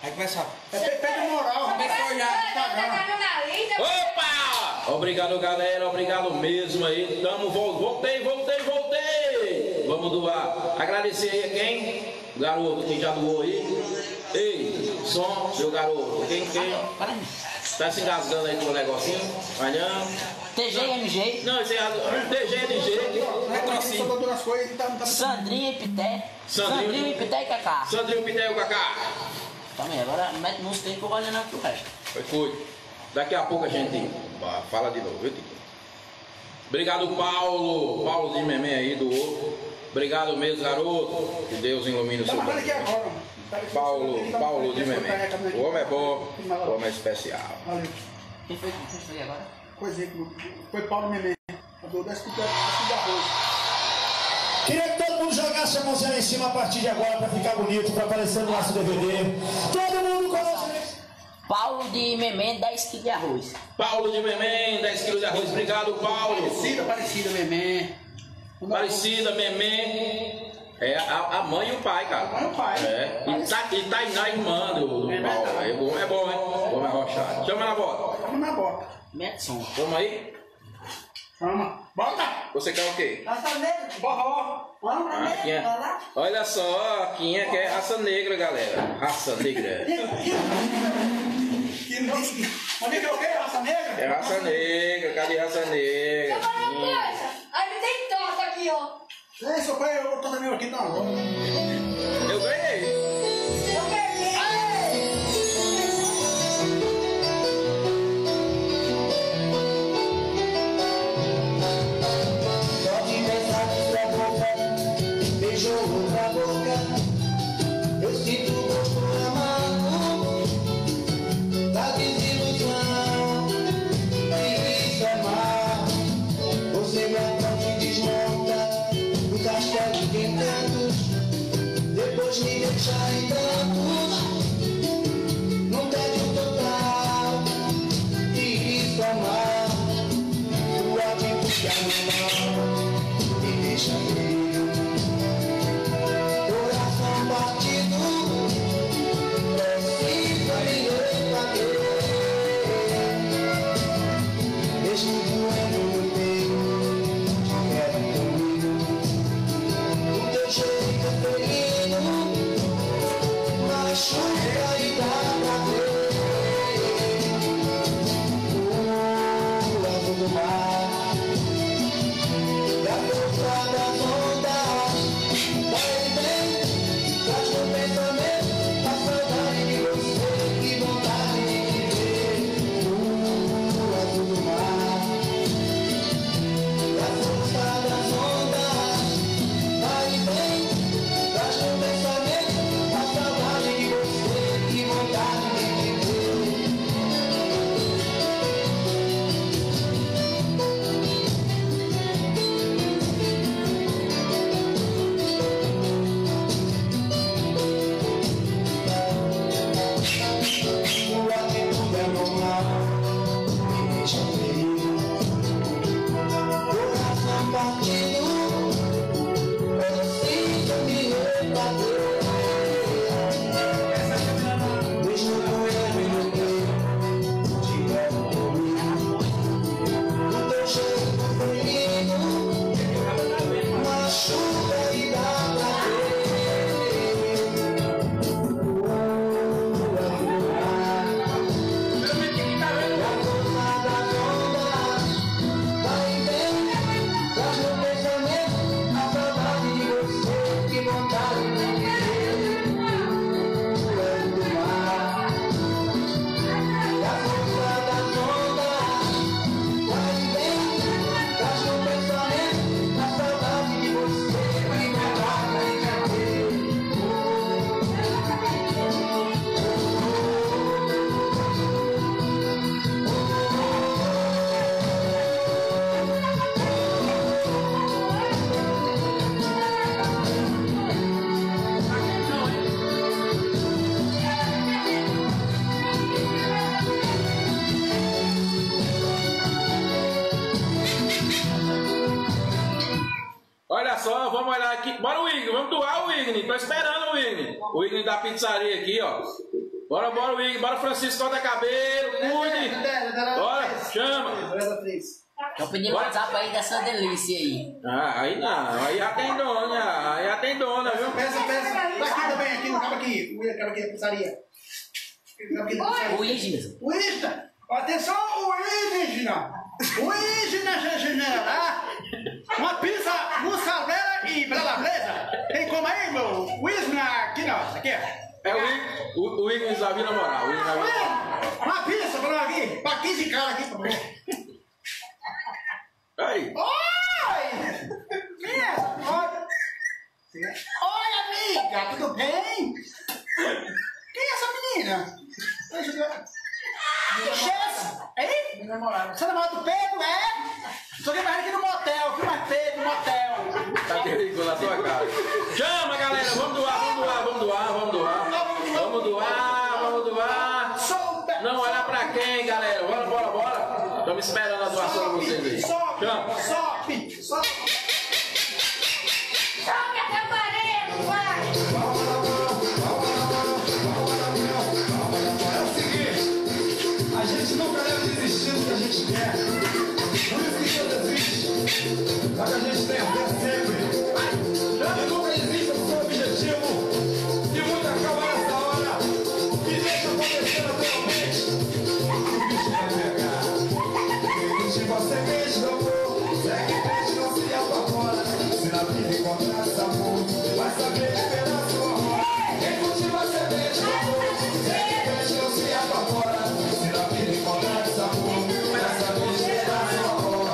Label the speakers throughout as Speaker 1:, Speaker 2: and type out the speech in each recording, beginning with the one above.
Speaker 1: Aí começa.
Speaker 2: É feito moral.
Speaker 1: Começou já.
Speaker 3: Opa! Obrigado, galera. Obrigado mesmo aí. Voltei. Vamos doar. Agradecer aí a quem? O garoto, quem já doou aí. Ei, som, meu garoto. Quem? Tá se engasgando aí com o negocinho? Olhando.
Speaker 4: TGMG.
Speaker 3: Não, esse é TGMG.
Speaker 4: Sandrinho e Pité. Sandrinho e Pité e Cacá.
Speaker 3: Sandrinho, Pité e o Cacá.
Speaker 4: Também, agora mete música aí que eu vou olhando aqui o resto.
Speaker 3: Foi. Daqui a pouco a gente fala de novo, viu, Tito? Obrigado, Paulo. Paulo de Memé aí doou. Obrigado mesmo, garoto. Que Deus ilumine o seu caminho. Paulo de Memé. O homem é bom, o homem é especial.
Speaker 2: Valeu.
Speaker 4: Quem foi agora?
Speaker 2: Foi Paulo Memé. Do 10 quilos de arroz.
Speaker 5: Queria que todo mundo jogasse a mãozinha lá em cima a partir de agora para ficar bonito, para aparecer no nosso DVD. Todo mundo coloca.
Speaker 4: Paulo de Memé, 10 kg de arroz.
Speaker 3: Paulo de Memé, 10 quilos de arroz. Obrigado, Paulo.
Speaker 2: Parecida, Memé.
Speaker 3: Parecida, Memé. É a mãe e o pai, cara.
Speaker 2: A mãe e o pai.
Speaker 3: É. E Tainá, irmã do Paulo. É bom, hein? Vamos arrochar. Chama na bota.
Speaker 2: Vamos na bota.
Speaker 4: Mete som.
Speaker 3: Vamos aí?
Speaker 2: Chama. Bota.
Speaker 3: Você quer o quê?
Speaker 6: Raça negra.
Speaker 2: Borró.
Speaker 3: Olha só, a Quinha quer raça negra, galera. Raça negra.
Speaker 2: Onde é que eu quero? Raça negra?
Speaker 3: É raça negra, cadê raça negra?
Speaker 6: Aí me tem torta aqui, ó.
Speaker 2: É, seu pai, eu tô também aqui, não.
Speaker 3: Eu ganhei.
Speaker 6: Eu ganhei.
Speaker 5: Pode pensar que sua boca beijou outra boca. Eu sinto o gosto amargo da desilusão. E isso é mal. Você me aponta e desmonta o castelo de encantos. Depois me deixa em brancos, num tédio total. E isso é mal. Tu há de ficar no mal e deixa ir. Coração partido, precisa me refazer. Mesmo doendo no peito, te quero comigo. O teu jeito é ferino, machuca e dá pra ver. O azul do mar e a força das ondas vai bem, traz no pensamento a saudade de você, que vontade de te ver. O azul do mar e a força das ondas vai bem, traz no pensamento a saudade de você, que vontade de te ver. Tua atitude é normal, me deixa ferido. Coração partido, preciso me rebater. Mesmo doendo no peito, te levo comigo. O teu jeito ferino, machuca e dá pra ver.
Speaker 3: Olha só, vamos olhar aqui. Bora o Igni, vamos doar o Igni. Tô esperando o Igni. O Igni da pizzaria aqui, ó. Bora, Wig. Bora, Francisco, corta cabelo, cuide. Bora, chama.
Speaker 4: Eu pedi um WhatsApp aí dessa delícia aí.
Speaker 3: Ah, aí não. Aí já tem dona, viu?
Speaker 2: Peça. Daqui também, aqui no cabo aqui. O cabo aqui da pizzaria.
Speaker 4: O Isna.
Speaker 2: O Isna. Atenção, o Isna. O Isna, uma pizza mussarela e bralabresa. Tem como aí, meu? O Isna aqui não. Aqui, ó.
Speaker 3: É o Ignis da Vila Moral.
Speaker 2: Uma pizza pra nós aqui. Pra 15 caras aqui, por favor.
Speaker 3: Aí.
Speaker 2: Oi! Oi, amiga, tudo bem? Quem é essa menina? Chefe! Hein? Minha namorada. Você é namorada do Pedro, é? Só que mais aqui no motel, viu? Mais Pedro no motel.
Speaker 3: Tá perigoso na sua cara. Chama, galera, vamos doar. Não olhar pra quem, galera? Bora. Estamos esperando a doação de vocês aí.
Speaker 2: Sobe.
Speaker 6: Sobe até a parede, vai!
Speaker 5: É o seguinte, a gente nunca deve desistir do que a gente quer. Por isso que Deus existe, para que a gente tenha fé sempre. E nunca desista do seu objetivo. E muita calma nessa hora. E deixa acontecer naturalmente. O bicho vai pegar. Quem cultiva a semente do amor, segue não se apavora. Se na vida encontrar sabor, vai saber esperar seu amor. Quem cultiva a semente do amor, segue não se apavora. Se na vida encontrar sabor, vai saber esperar seu amor.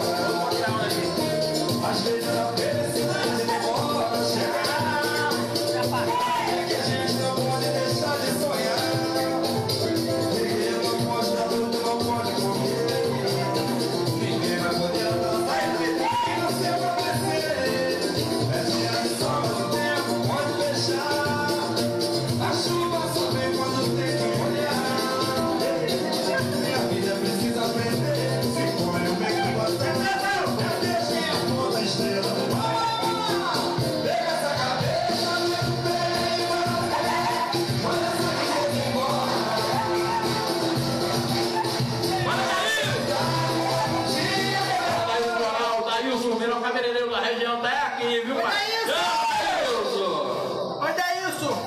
Speaker 5: Às vezes a felicidade demora a chegar. É que a gente não pode deixar de sonhar. Ninguém não pode dar tudo, não pode correr. Ninguém vai poder alcançar e não se acontecer. É dia de sol, mas o tempo pode fechar. A chuva só vem quando tem que molhar. Minha vida precisa aprender. Se for eu bem que você não deixe a ponta estrela do mar. Pega essa cabeça, leva bem para pé. Manda essa cabeça embora.
Speaker 3: O Daílson, o melhor cabeleireiro da região, tá aqui, viu, pai? Daílson!
Speaker 2: Oi, Daílson.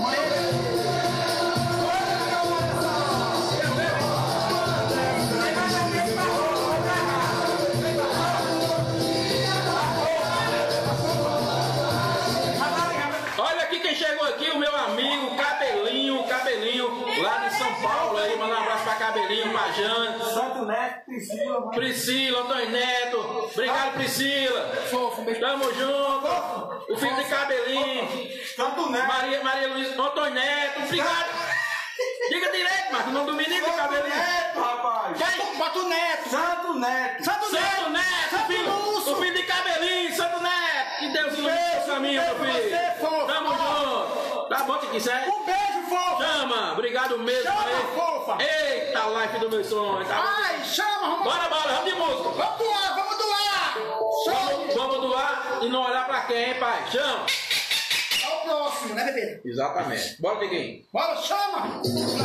Speaker 3: Olha aqui quem chegou aqui, o meu amigo Cabelinho, lá de São Paulo aí, manda um abraço pra Cabelinho, pra Jane.
Speaker 2: Santo Neto,
Speaker 3: Priscila, Antônio Neto, obrigado Priscila. Tamo junto. O filho de Cabelinho.
Speaker 2: Santo Neto.
Speaker 3: Maria Luísa, Antônio Neto, obrigado. Diga direito, Marcos, o nome do menino de Cabelinho.
Speaker 2: Neto, rapaz.
Speaker 3: Quem?
Speaker 2: Bota o Neto. Santo Neto.
Speaker 3: Santo Neto, o filho de Cabelinho, Santo Neto. Que Deus ilumine o caminho, meu filho. Tamo junto. Tá bom, que quiser.
Speaker 2: Um beijo, fofa.
Speaker 3: Chama, obrigado mesmo.
Speaker 2: Chama,
Speaker 3: aí.
Speaker 2: fofa.
Speaker 3: Eita, life do meu sonho. Tá bom?
Speaker 2: Ai, chama, vamos.
Speaker 3: Bora, vamos de música.
Speaker 2: Vamos doar. Chama.
Speaker 3: Vamos doar e não olhar pra quem, hein, pai? Chama.
Speaker 2: É o próximo, né, bebê?
Speaker 3: Exatamente. Bora, Tiquinho.
Speaker 2: Bora, chama.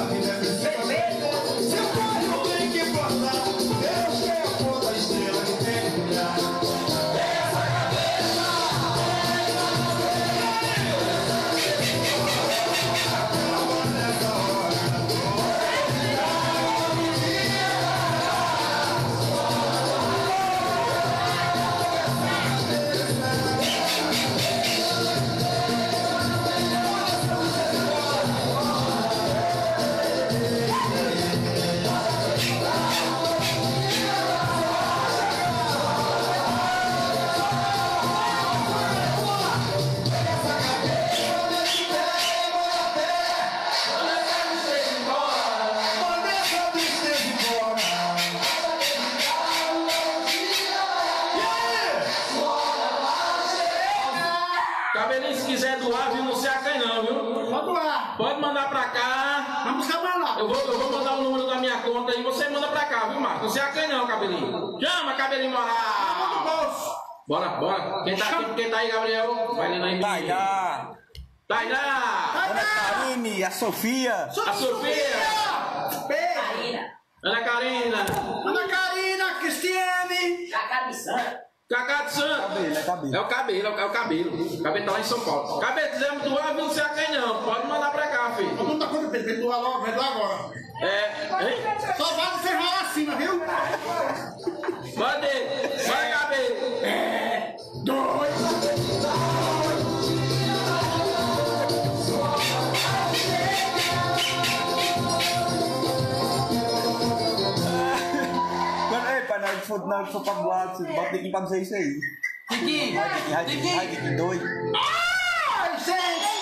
Speaker 5: Se o código tem que passar, Deus tem a ponta estrela que tem que brilhar. Pega essa cabeça, agora nessa hora. Manda essa tristeza embora. E aí?
Speaker 3: Cabelinho, se quiser doar, viu? Não se acanhe não, viu?
Speaker 2: Vamos doar.
Speaker 3: Pode mandar pra cá.
Speaker 2: Vamos buscar pra lá.
Speaker 3: Eu vou mandar o número da minha conta aí. Você manda pra cá, viu, Marcos? Não se acanhe não, Cabelinho. Chama, Cabelinho
Speaker 2: Vamos
Speaker 3: Moral.
Speaker 2: no bolso.
Speaker 3: Bora. Quem tá aí, Gabriel? Vai lendo aí.
Speaker 1: Tainá,
Speaker 3: Tainá.
Speaker 1: Ana Karine, a Sofia.
Speaker 3: A Sofia. Cacá de Santo. É o cabelo. O cabelo tá lá em São Paulo. Cabelo, quisemos doar, viu? Não sei a quem não. Pode mandar pra cá, filho.
Speaker 2: Não dá conta dele, vai doar logo, vai doar agora.
Speaker 3: Hein?
Speaker 2: Só vai você rolar acima, viu?
Speaker 3: Manda ele. Vai, cabelo.
Speaker 1: Não, só pra voar, você bota aqui pra dizer isso aí. Aqui, dois.
Speaker 2: Ai, gente!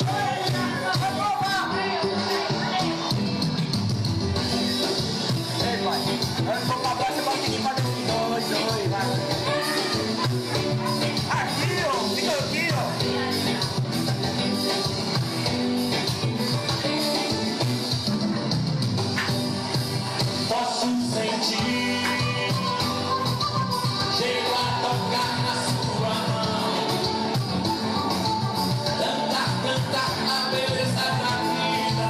Speaker 1: Ei, pai. Eu vou pra baixo, você bota aqui pra dizer dois, vai. Aqui, ó. Fica aqui, ó.
Speaker 5: Posso sentir. Chego a tocar na sua mão. Cantar a beleza da vida.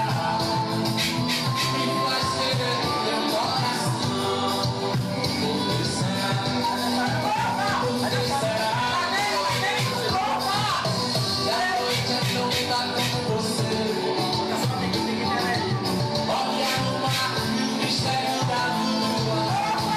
Speaker 5: Me faz querer teu coração. Por que será? E a noite é tão linda como você. Olha no mar e o mistério da lua.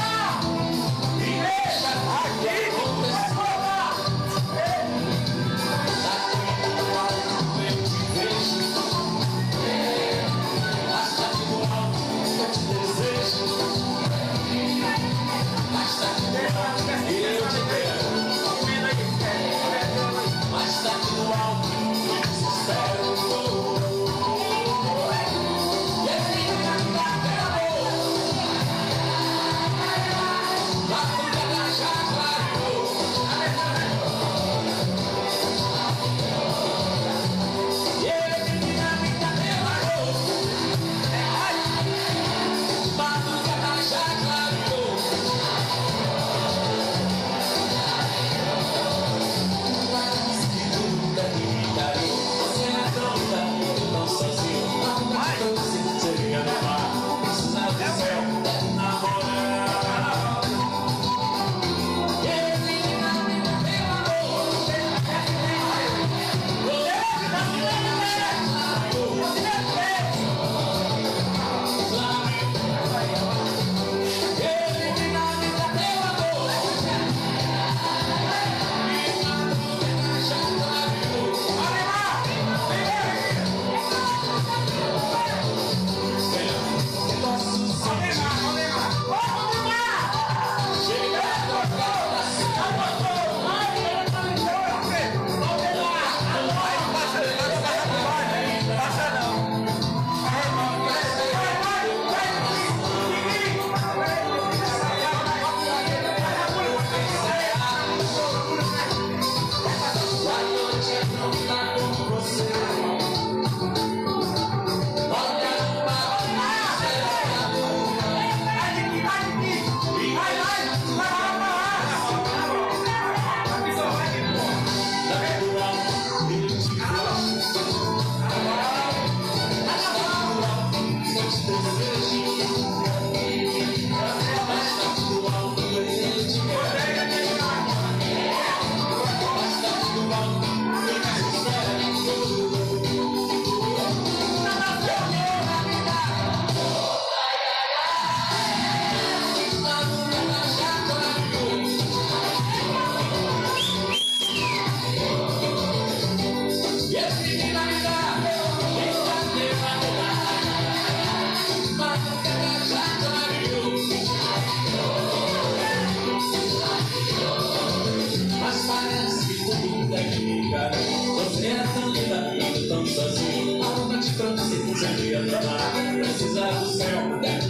Speaker 5: Precisa do céu, deve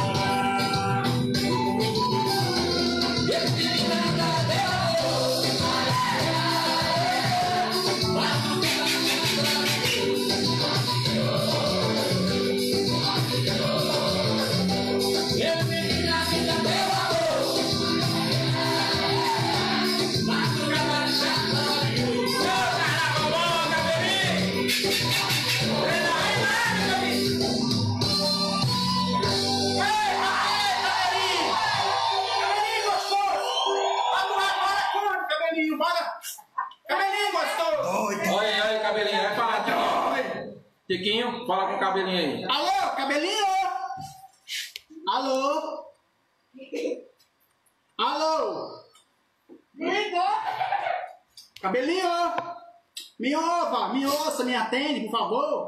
Speaker 5: namorar. Esse menina deu
Speaker 3: Tiquinho, fala com o cabelinho aí.
Speaker 2: Alô, cabelinho? Alô? Alô?
Speaker 6: Ligou.
Speaker 2: Cabelinho? Me ouça, me atende, por favor.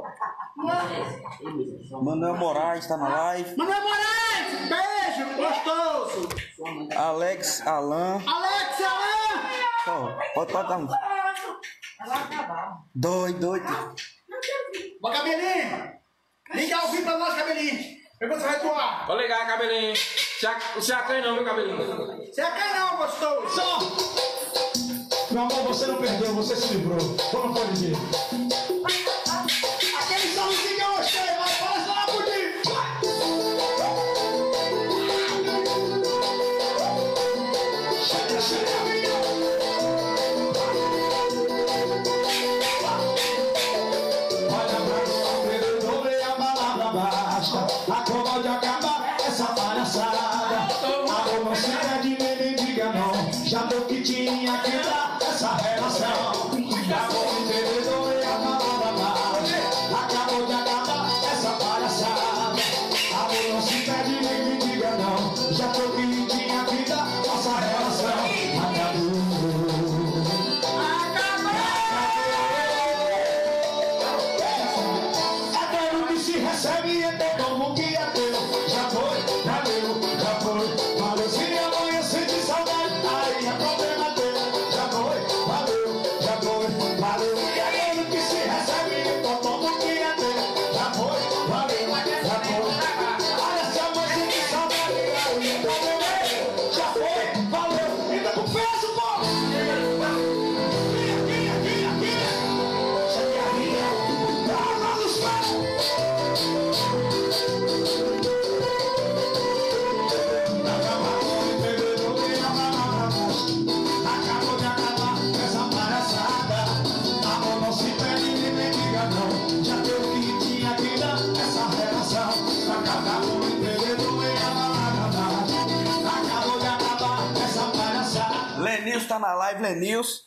Speaker 7: Manuel Moraes tá na live.
Speaker 2: Manuel Moraes, beijo, gostoso.
Speaker 7: Alex Alan.
Speaker 2: Alex, Alan.
Speaker 7: Pode dar um. Doido.
Speaker 2: Ô, cabelinho, liga ao vivo pra nós, cabelinho. Eu vou sair do ar.
Speaker 3: Vou ligar, cabelinho. Você acanha não, viu, cabelinho?
Speaker 2: Você é canal, gostoso.
Speaker 1: Só! Meu amor, você não perdeu, você se livrou. Como pode dizer?
Speaker 2: Aquele somzinho que eu gostei, vai, fala só lá por ti.
Speaker 1: Olha pra o perdedor e a palavra basta. Acabou de acabar essa palhaçada. Amor, não se perde nem diga não. Já deu que tinha que dar essa relação. Acabou de perdedor e a palavra basta. Acabou de acabar essa palhaçada. Amor, não se perde nem diga não. Já deu que tinha que dar nossa relação. Acabou. Recebe então como que é teu. Já foi, valeu. Se amanhã sente saudade, aí é problema teu. Já foi, valeu. E aquele que se recebe então como que é teu. Já foi, valeu. Olha, se amanhã sente saudade, aí é problema teu. Já foi, valeu. Ainda com peso, pô. Vinha. Chatearia. Dá dos pés. Acabou de acabar essa palhaçada. Amor, não se perde nem diga não. Já deu o que tinha que dar essa relação. Acabou de perdedor e a balada. Acabou de acabar essa palhaçada.
Speaker 7: Lenilson tá na live, Lenilson.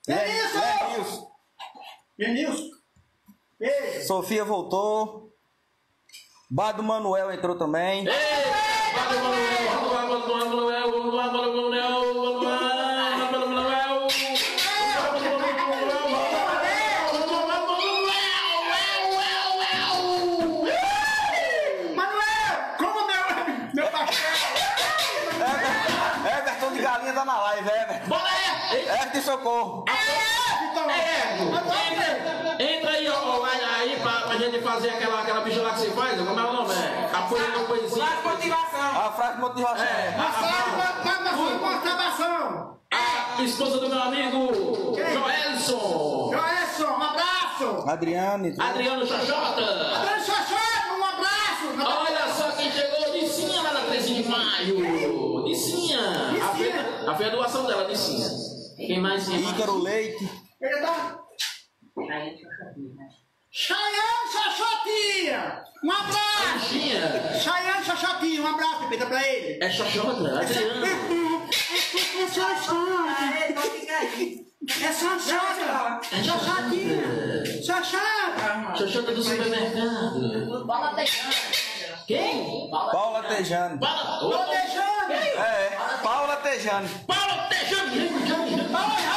Speaker 2: Lenilson. Beijo.
Speaker 7: Sofia voltou. Bado Manuel entrou também.
Speaker 3: Ei!
Speaker 2: Manuel, como meu pastel.
Speaker 7: Everton de Galinha tá na live, Everton. Everton de Socorro.
Speaker 3: Entra aí, ó, aí pra gente fazer aquela bicha lá que você faz, como é o nome? Apoiando a poesia.
Speaker 7: A frase de motivação.
Speaker 2: Motivação.
Speaker 3: A esposa do meu amigo Joelson.
Speaker 2: Joelson, um abraço.
Speaker 7: Adriano.
Speaker 3: Adriano Xoxota.
Speaker 2: Adriano Xoxota, um abraço.
Speaker 3: Olha só quem chegou, Nicinha lá na 13 de maio. Nicinha. A fé doação dela, Nicinha. Quem mais?
Speaker 7: Ícaro Leite.
Speaker 2: Ele tá... Chayane Xoxotinha, um abraço. Chayane Xoxotinha, um abraço, repita pra ele.
Speaker 3: É Xoxota, Adriano.
Speaker 2: É Xoxota. É Xoxota. Xoxotinha. Xoxota.
Speaker 3: Xoxota do supermercado.
Speaker 4: Paula Tejano.
Speaker 3: Quem?
Speaker 7: Paula Tejano.
Speaker 2: Tô deixando.
Speaker 7: Paula Tejano.
Speaker 3: Paula Tejano.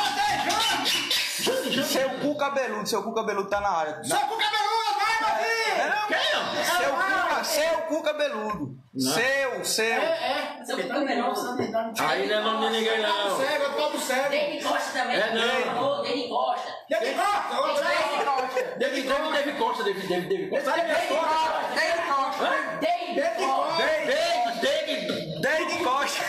Speaker 7: Seu cu cabeludo tá na área.
Speaker 2: Seu cu cabeludo, vai, meu filho.
Speaker 3: Quem?
Speaker 7: Seu cu cabeludo. Seu.
Speaker 4: Seu primeiro.
Speaker 3: Aí não é nome de ninguém, não.
Speaker 2: Cego, eu tô do cego.
Speaker 4: Dele Costa também.
Speaker 3: É, não.
Speaker 4: Dele Costa.
Speaker 2: Dele Costa, ô,
Speaker 3: David Costa. David Costa.
Speaker 7: David Costa.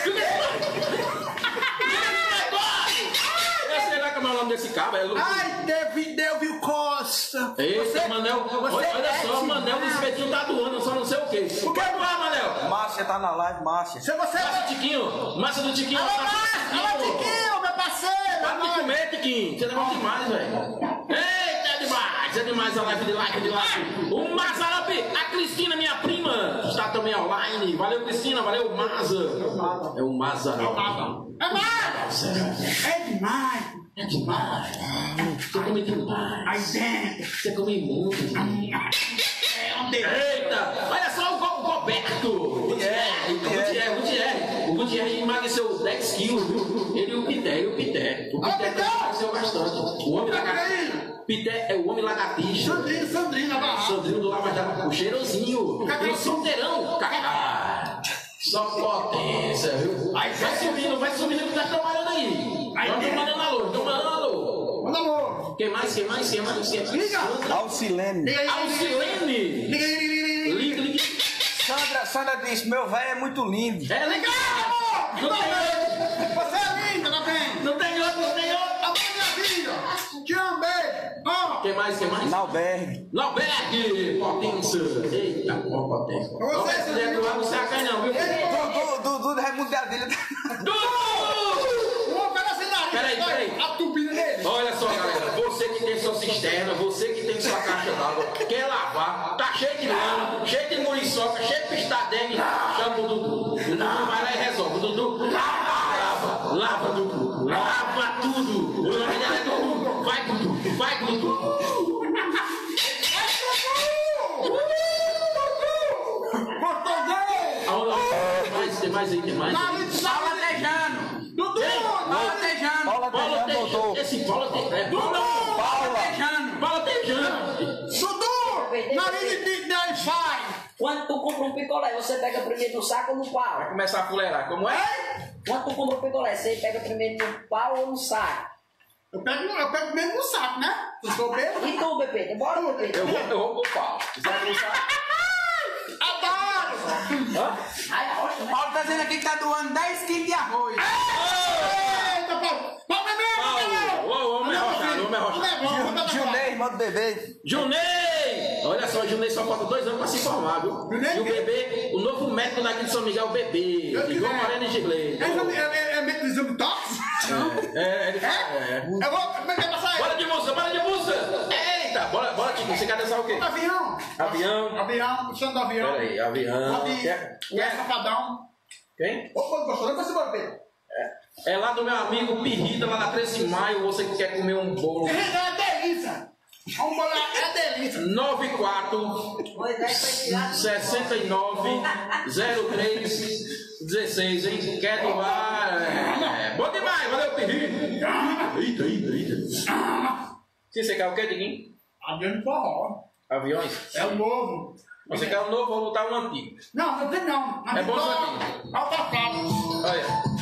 Speaker 3: Será que é o nome desse cabo?
Speaker 2: ai, David Costa.
Speaker 3: Eita, Manel. Olha só, o Manel do espetinho tá doando, só não sei o quê. O que é doar, Manel?
Speaker 7: Márcia tá na live, Márcia.
Speaker 2: Se você...
Speaker 3: Márcia do Tiquinho. Márcia do Tiquinho.
Speaker 2: Alô, Tiquinho, meu parceiro.
Speaker 3: Vai me comer, Tiquinho. Você negócio demais, velho. Eita, é demais a live de like. O Mazarapi, a Cristina, minha prima, está também online. Valeu, Cristina. Valeu, Maza. É o Mazarapi.
Speaker 2: É mais.
Speaker 3: massa.
Speaker 2: É demais.
Speaker 3: É demais. Você come demais.
Speaker 2: Aí dentro.
Speaker 3: Você come muito.
Speaker 2: É um delícia.
Speaker 3: Eita, olha só o Roberto. O Gutierrez emagreceu 10 quilos, viu? Ele e o Pité. O Pité emagreceu bastante. O homem lagartixa. Pité é o homem lagartixa.
Speaker 2: Sandrinho na barra.
Speaker 3: Sandrinho do Lava Jato, o cheirosinho. E o solteirão. Cacá. Só potência, viu? Vai subindo que tá trabalhando aí. Estão mandando alô.
Speaker 2: Manda amor.
Speaker 3: Quem mais?
Speaker 2: Liga.
Speaker 7: Alcilene.
Speaker 3: Alcilene. Liga.
Speaker 7: Sandra disse, meu velho é muito lindo.
Speaker 3: É legal! Não tem outro!
Speaker 2: Você é linda também!
Speaker 3: Não tem outro!
Speaker 2: A mãe minha filha! Te amo, beijo! Ó!
Speaker 3: Quem mais?
Speaker 7: Nauberg.
Speaker 3: Potência! Eita, potência!
Speaker 2: Você,
Speaker 3: se der do lado, não se acai não, viu?
Speaker 7: Dudu é mundial dele.
Speaker 2: Ô,
Speaker 3: Peraí.
Speaker 2: A tupina dele!
Speaker 3: Olha só, galera, você que tem sua cisterna, você que tem sua caixa d'água, quer lavar, tá cheio de lama, cheio de muriçoca, cheio de pistadengue, chama o Dudu. O Dudu vai lá e resolve. O Dudu lava Dudu, lava tudo. O nome dela é Dudu. Vai, Dudu. Tem mais aí.
Speaker 2: Paula Tejano! Dudu!
Speaker 7: Paula Tejano voltou.
Speaker 3: Esse Paula Tejano. Paula Tejano.
Speaker 2: Dudu! Nariz de Wi-Fi!
Speaker 4: Quando tu compra um picolé, você pega primeiro no saco ou no pau?
Speaker 3: Vai começar a fuleirar. Como é?
Speaker 4: Quando tu compra um picolé, você pega primeiro no pau ou no saco?
Speaker 2: Eu pego mesmo no saco, né? Tu sou bebo?
Speaker 4: E tu, Bebê? Bora, Bebê.
Speaker 3: Eu vou pro pau. Você vai começar?
Speaker 2: Adoro!
Speaker 8: O Paulo tá dizendo aqui que tá doando 10 quilos de arroz.
Speaker 2: Eita, Paulo! Paulo,
Speaker 3: Homem arrochado.
Speaker 7: Junei, irmão do bebê.
Speaker 3: Junei! Olha só, Junei só falta 2 anos pra se formar, viu? E o bebê, o novo médico daqui de São Miguel, o bebê. Igual Moreno e Gigley.
Speaker 2: É medo de exame tóxico? Eu vou... Como é que é passar aí?
Speaker 3: Bora de moça! Eita, bora, Tico. Você quer dançar o quê?
Speaker 2: Avião, puxando do avião.
Speaker 3: Peraí, avião.
Speaker 2: O safadão.
Speaker 3: Quem?
Speaker 2: Ô, gostou? Não vai se embora, Pedro.
Speaker 3: É lá do meu amigo Pirrita, lá na 13 de maio. Você que quer comer um bolo.
Speaker 2: É delícia. Vamos bolar, é delícia.
Speaker 3: 94 69 03 16, hein? Quer doar? Bom demais, valeu, Pirrita. Eita. Se você quer o quê, Diguinho?
Speaker 2: Avião de forró.
Speaker 3: Aviões?
Speaker 2: É o novo.
Speaker 3: Você quer o novo ou botar o antigo?
Speaker 2: Não tem não.
Speaker 3: É bom isso aqui.
Speaker 2: Olha o passado.
Speaker 3: Olha.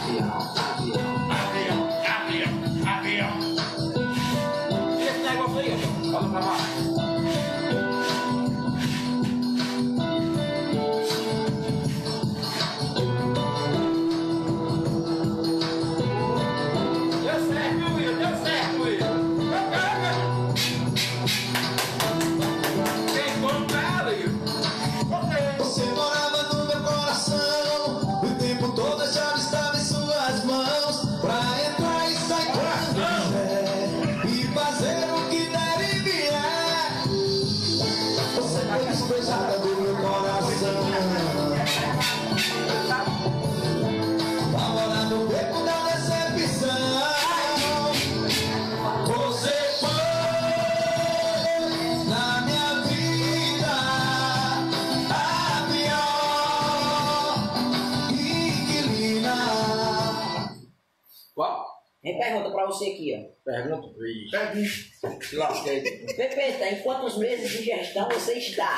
Speaker 2: Avião.
Speaker 3: E esse negócio aí, ó. Fala pra lá. Deu certo, Will. Tem como pra ela,
Speaker 5: Você morava no meu coração, o tempo todo a chave estava em suas mãos, pra entrar e sair quando quiser, e fazer o que der e vier. Você foi despejada do meu coração, pra morar no beco da decepção. Você foi na minha vida a pior inquilina.
Speaker 3: Qual?
Speaker 4: Tem pergunta pra você aqui, ó.
Speaker 3: Pergunta. Se lasquei.
Speaker 4: Pepe, tá em quantos meses de gestão você está?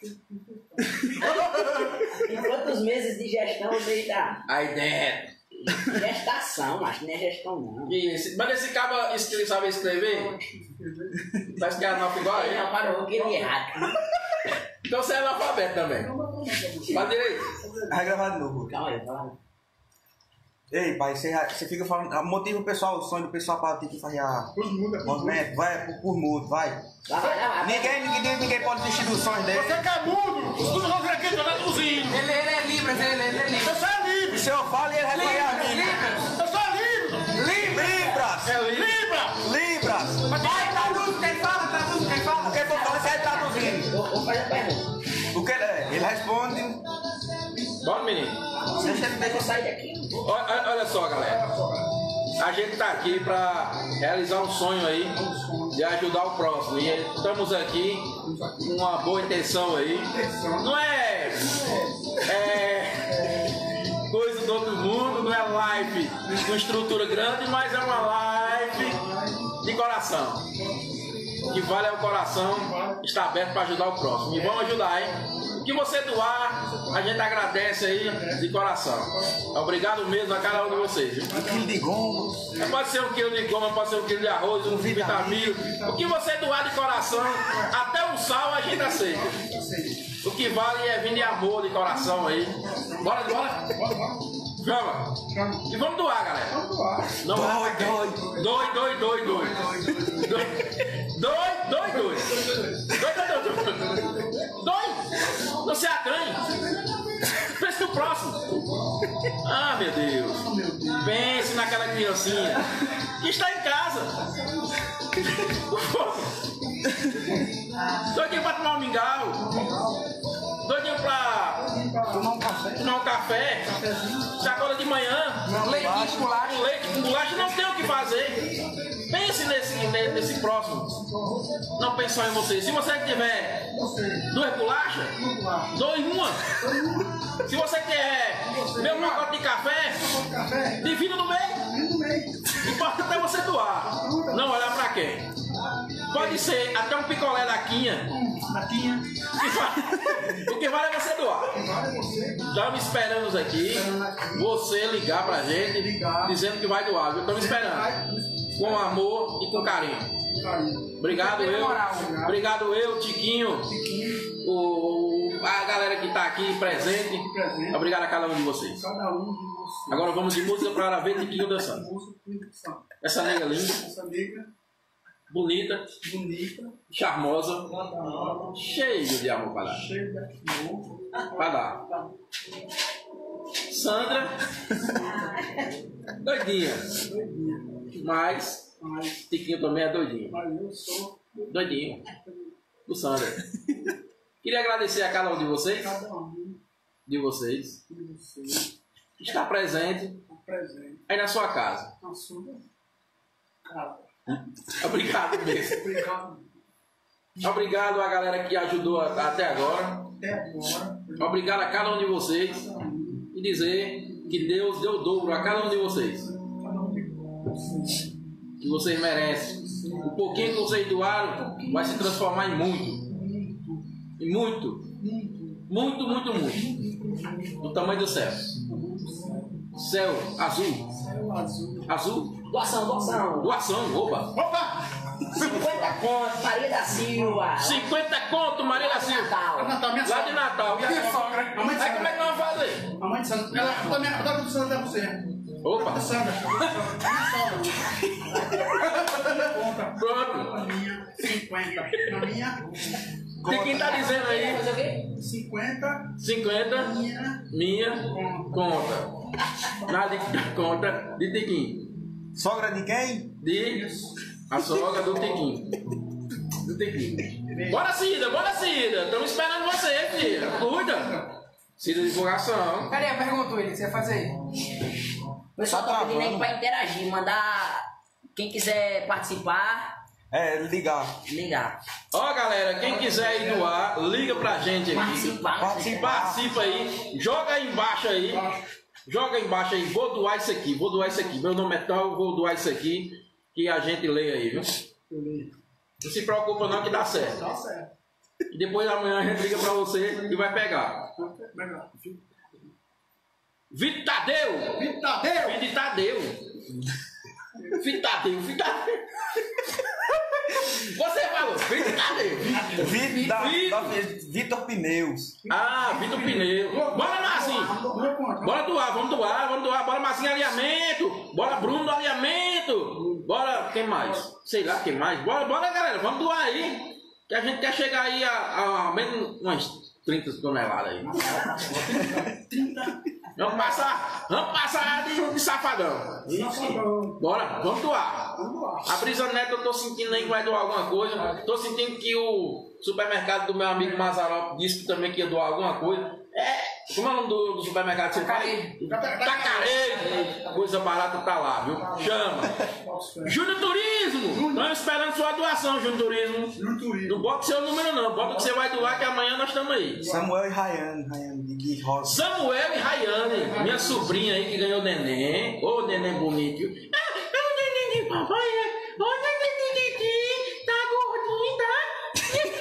Speaker 4: Em quantos meses de gestão você está?
Speaker 3: Aí dentro.
Speaker 4: Gestação, acho que não é gestão não.
Speaker 3: Mas esse cara sabe escrever? Tá escrevendo igual aí?
Speaker 4: Não, parou, que ele errado.
Speaker 3: Então você é analfabeto também. Faz direito.
Speaker 7: Vai gravar de novo.
Speaker 4: Calma aí, fala.
Speaker 7: Ei, pai, você fica falando. Motiva o pessoal, o sonho do pessoal para ter que fazer a. Movimento, vai por mudo, vai.
Speaker 4: Vai.
Speaker 7: Ninguém pode desistir do sonho dele.
Speaker 2: Você que é mudo, os mudos vão vir aqui jogar luzinho.
Speaker 8: Ele é Libras, ele é Libras.
Speaker 2: Eu sou livre.
Speaker 7: Se eu falo, ele vai ganhar a vida.
Speaker 2: Eu sou livre.
Speaker 7: Libras! Libras!
Speaker 8: Vai, traduz, quem fala?
Speaker 7: O que for falando, você vai traduzindo.
Speaker 4: Vou fazer a pergunta.
Speaker 7: O que ele é? Ele responde.
Speaker 3: Bora, menino.
Speaker 4: Deixa eu sair daqui.
Speaker 3: Olha só, galera. a gente tá aqui para realizar um sonho aí de ajudar o próximo. E estamos aqui com uma boa intenção aí. Não é coisa do outro mundo, não é live com estrutura grande, mas é uma live de coração. O que vale é o coração estar aberto para ajudar o próximo. E vamos ajudar, hein? O que você doar, a gente agradece aí de coração. Obrigado mesmo a cada um de vocês. Viu?
Speaker 7: Um quilo de goma.
Speaker 3: Pode ser 1 quilo de goma, pode ser 1 quilo de arroz, um vitamina. O que você doar de coração, até um sal a gente aceita. O que vale é vir de amor de coração aí. Bora. Chama. E vamos doar, galera. Vamos doar. Não, dois. Não se acanhe. Pense no próximo. Ah, meu Deus. Pense naquela criancinha que está em casa. Doidinho pra tomar um mingau. Doidinho pra tomar um café. Se acorda de manhã. Leite com bolacha, não tem o que fazer. Pense nesse próximo. Não pense só em você. Se você tiver 2 bolachas, doe uma. Se você quer meu pacote de café, divida no meio. Importante é você doar. Não olhar pra quem. Pode ser até um picolé da Quinha. O que vale é você doar. Estamos esperando aqui você ligar pra gente dizendo que vai doar. Estamos esperando. Com amor e com carinho. Obrigado eu, Tiquinho, a galera que está aqui presente. Obrigado a cada um de vocês. Agora vamos de música para ver Tiquinho dançando. Essa nega linda, bonita, charmosa, cheio de amor para dar. Sandra, doidinha. Mas Tiquinho também é doidinho. Doidinho. Do Sandra. Queria agradecer a cada um de vocês. Que está presente aí na sua casa. Obrigado mesmo. Obrigado a galera que ajudou até agora. Obrigado a cada um de vocês. E dizer que Deus deu o dobro a cada um de vocês. Que vocês merecem. O pouquinho que vocês doaram vai se transformar em muito. Em muito. Do tamanho do céu. Céu azul. Doação, opa.
Speaker 4: 50 conto, Maria da Silva.
Speaker 3: 50 conto, Maria da Silva. Lá de Natal.
Speaker 2: E a sogra?
Speaker 3: Aí como é que nós vamos fazer?
Speaker 2: A mãe de Sandra. Ela também adora do Sandra pra você.
Speaker 3: Opa.
Speaker 2: Sandra.
Speaker 3: Pronto.
Speaker 2: Na minha, 50. Na minha.
Speaker 3: Quem tá dizendo aí?
Speaker 2: 50.
Speaker 3: Minha conta. Nada de conta de Tiquinho.
Speaker 7: Sogra de quem?
Speaker 3: A sogra do Tiquinho. Bora, Cida. Estamos esperando você, filha. Cuida. Cida de divulgação.
Speaker 8: Cadê a pergunta, Willi? Você vai fazer?
Speaker 4: O pessoal tá pedindo aí pra interagir, mandar. Quem quiser participar.
Speaker 7: Ligar.
Speaker 3: Ó, galera, quem quiser ir doar, liga pra gente aqui. Participa aí. Joga aí embaixo aí. Vou doar isso aqui. Meu nome é tal, vou doar isso aqui. Que a gente lê aí, viu? Não se preocupa não que dá certo. E depois amanhã a gente liga pra você e vai pegar. Vitadeu. Você falou,
Speaker 7: Vitor Pneus.
Speaker 3: Vitor Pneus. Bora, Marcinho. Bora doar, vamos doar. Bora, Marcinho, alinhamento. Bora, Bruno, alinhamento. Bora, quem mais? Sei lá, quem mais. Bora, galera, vamos doar aí. Que a gente quer chegar aí a menos umas 30 toneladas aí. Vamos passar de safadão. Bora, vamos doar. A Brisa Neto eu tô sentindo aí que vai doar alguma coisa. Tô sentindo que o supermercado do meu amigo Mazarop disse que também que ia doar alguma coisa. Como é o nome do supermercado que você faz? Tacarejo. Coisa barata tá lá, viu? Chama. Júnior Turismo. Estamos esperando sua doação, Júnior Turismo. Não bota seu número não, bota que você vai doar que amanhã nós estamos aí.
Speaker 7: Samuel e Rayane de Gui Rosa.
Speaker 3: Samuel e Rayane, minha sobrinha aí que ganhou neném. Ô, neném bonito. É o neném de papai, é. Ô, neném de tá gordinho, tá?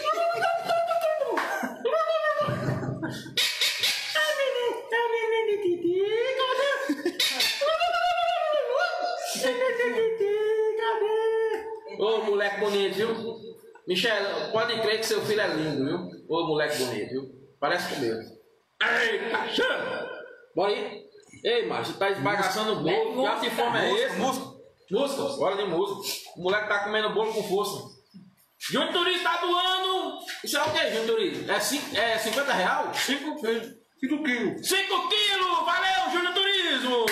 Speaker 3: Ô, moleque bonito, viu? Michel, pode crer que seu filho é lindo, viu? Ô, moleque bonito, viu? Parece com o meu. Eita, chama! Bora aí. Ei, macho, tá esbagaçando o bolo. Já se fome é esse? Música, bora de música. O moleque tá comendo bolo com força. Júnior Turismo tá doando. Isso é o que, Júnior Turismo? É 50 real? 5 quilos. 5 quilos! Valeu, Júnior Turismo!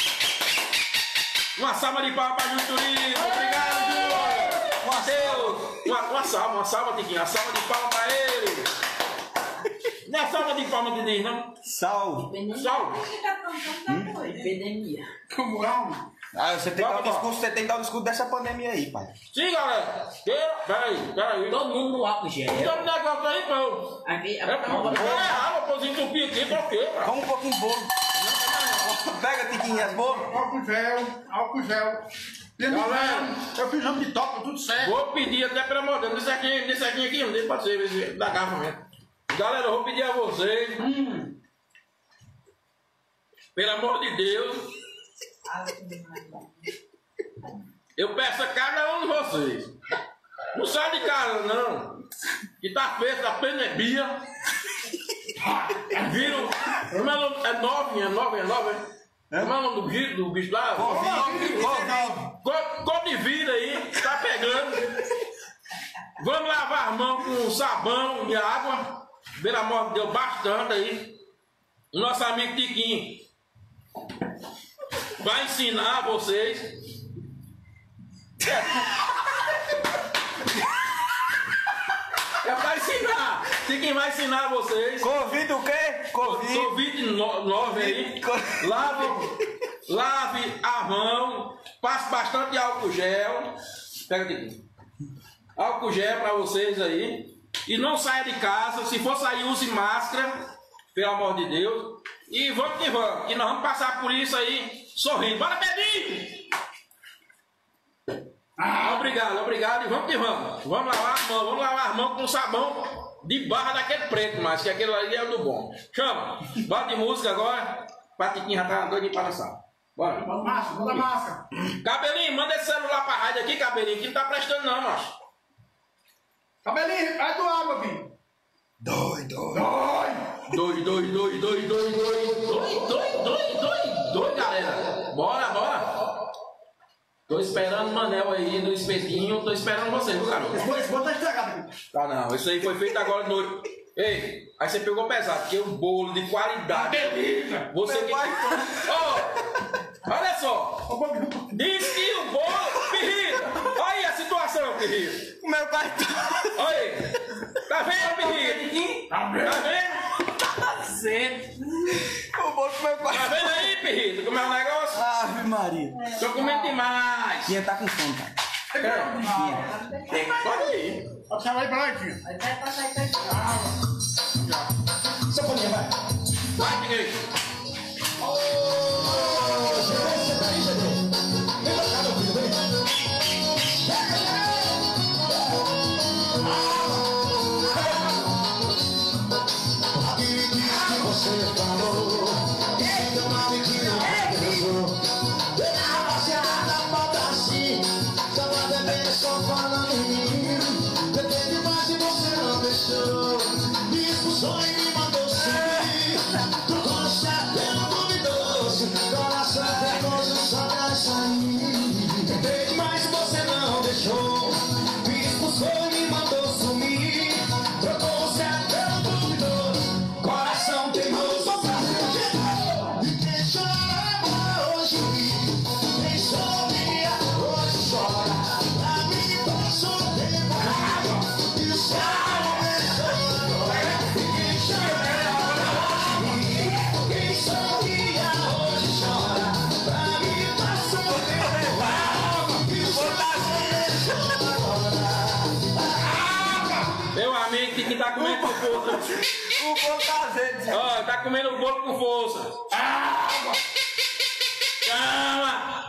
Speaker 3: Uma salva de palmas para Júnior Turismo. Obrigado, Júnior. Mateus. Uma salva, Tiquinho. Uma salva de palmas para ele. Não é salva de palmas que diz, não?
Speaker 7: Salve.
Speaker 4: Epidemia.
Speaker 2: Como é?
Speaker 7: Ah, você tem que dar o discurso dessa pandemia aí, pai.
Speaker 3: Sim, galera. Peraí.
Speaker 4: Todo mundo no álcool gel.
Speaker 3: Então, negócio aí, pô.
Speaker 4: Aqui,
Speaker 3: Vou entupir aqui, por quê?
Speaker 7: Vamos um pouquinho de bolo. Pega, Tiquinho, as bolas.
Speaker 2: Álcool gel.
Speaker 3: Galera,
Speaker 2: Eu fiz exame de toque, tudo certo.
Speaker 3: vou pedir até pelo amor de Deus. Desse aqui, não deixa pra você, da garrafa mesmo. Galera, eu vou pedir a vocês. Pelo amor de Deus. Eu peço a cada um de vocês. Não sai de casa, não. Que tá feito a pandemia. Viram? Como é o nome? É 9, é? Como é o nome do bicho lá? Covid aí, tá pegando. Vamos lavar as mãos com sabão e água. Pelo amor de Deus, bastante aí. O nosso amigo Tiquinho vai ensinar vocês. Vai ensinar. Tiquinho vai ensinar vocês.
Speaker 7: Covid o quê?
Speaker 3: Covid-19 aí. Lave a mão. Passe bastante álcool gel. Pega aqui. Álcool gel para vocês aí. E não saia de casa. Se for sair, use máscara. Pelo amor de Deus. E vamos que vamos. Que nós vamos passar por isso aí sorrindo. Bora, Pedrinho! Obrigado. E vamos que vamos. Vamos lavar as mãos com sabão de barra daquele preto, mas que aquele ali é o do bom. Chama. Bota de música agora. Patiquinho já tá doidinho para dançar. Bora.
Speaker 2: Bota máscara.
Speaker 3: Cabelinho, manda esse celular pra rádio aqui, Cabelinho, que não tá prestando não, macho.
Speaker 2: Cabelinho, vai do água, filho.
Speaker 7: Doido,
Speaker 3: galera. Bora. Tô esperando o Manel aí do espetinho, tô esperando vocês, viu, garoto?
Speaker 2: Esse bolo tá estragado aqui.
Speaker 3: Tá não, isso aí foi feito agora de noite. Ei, aí você pegou pesado, porque é um bolo de qualidade.
Speaker 2: Beleza.
Speaker 3: Você que... olha só. Diz que o bolo... Pirrita, olha aí a situação, Pirrita.
Speaker 7: O meu pai
Speaker 3: Olha aí. Tá vendo, Pirrita? Tá vendo?
Speaker 7: O bolo do meu pai.
Speaker 3: Tá vendo aí, Pirrita, como é o negócio?
Speaker 7: Ave Maria.
Speaker 3: Tô comendo demais.
Speaker 7: Tinha tá com fome, pai.
Speaker 3: Pode ir.
Speaker 2: Pode chamar aí pra lá, tio.
Speaker 1: Saponinha, vai.
Speaker 3: Vai, Pirrita.
Speaker 1: Senta aí, gente. Vem pra cá, meu filho, vem. Aquilo que você falou, então nada que não realizou. Vem a rapaziada, bota assim, só vai beber, só falando em mim. Tentei demais e você não deixou. Discussão e me mandou seguir. Trocou no céu.
Speaker 3: comendo com força.
Speaker 7: O bolo tá azedo.
Speaker 3: Ó, tá comendo o bolo com força.
Speaker 2: Água!
Speaker 3: Calma!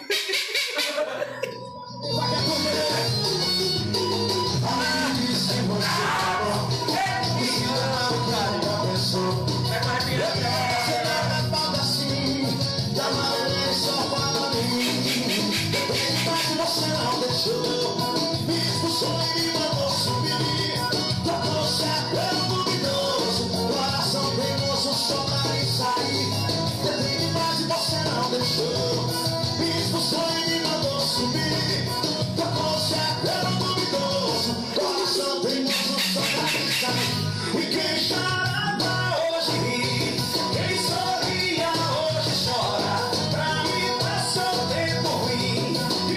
Speaker 1: Você não deixou, me expulsou e me mandou subir. Tocou-se pelo duvidoso, coração teimoso, só para sair. Tentei demais e você não deixou, me expulsou e me mandou subir. Tocou-se pelo duvidoso, coração teimoso, só para sair. E quem chorava hoje ri, quem sorria hoje chora. Pra mim passou o tempo ruim.